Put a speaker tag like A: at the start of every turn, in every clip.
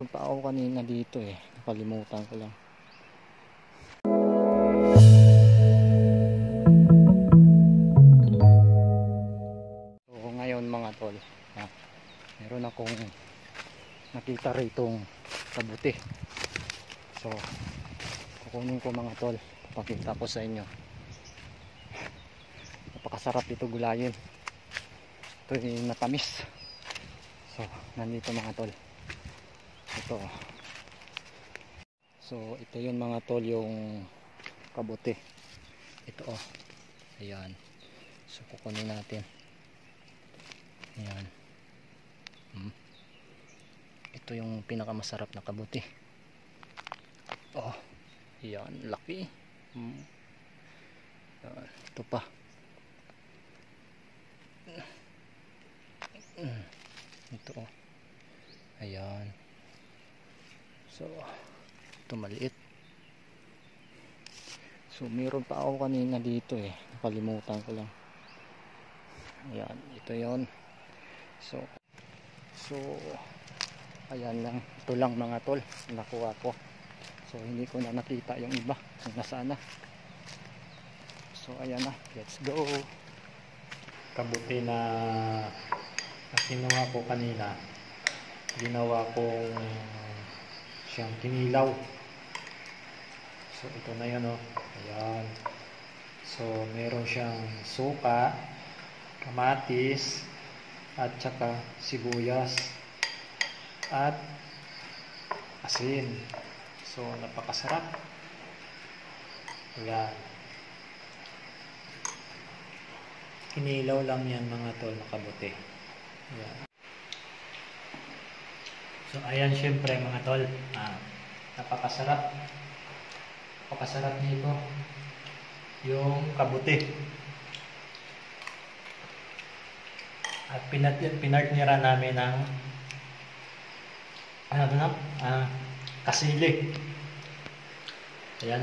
A: Punta ako kanina dito nakalimutan ko lang. So ngayon mga tol, meron akong nakita ritong kabuti. So kukunin ko mga tol, pakita ko sa inyo. Napakasarap ito gulayin. Ito yung matamis. So nandito mga tol, ito. So ito yun mga tol, yung kabuti. Ito ayan. So kukunin natin. Ayan. Ito yung pinakamasarap na kabuti. Ayan, laki. Ito pa. Ito ayan. So ito maliit. So meron pa ako kanina dito nakalimutan ko lang. Ayan, ito yon. So ayan lang, ito lang mga tol nakuha ko. So hindi ko na nakita yung iba kung nasaan na. So ayan na, let's go.
B: Kabuti na kinuha ko kanina, ginawa kong siyang kinilaw. So ito na yun ayan. So meron siyang suka, kamatis at saka sibuyas at asin. So napakasarap. Ayan, kinilaw lang yan mga tol na kabuti. Ayan. So ayan, syempre mga tol, napakasarap nito yung kabuti. At pinartnira namin ng kasili. Ayan.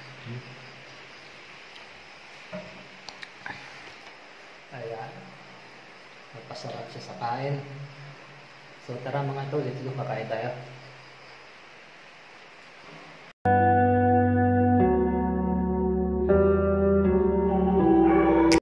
B: Ayan, napasarap siya sa kain. So tara mga tol, let's go, kakain tayo.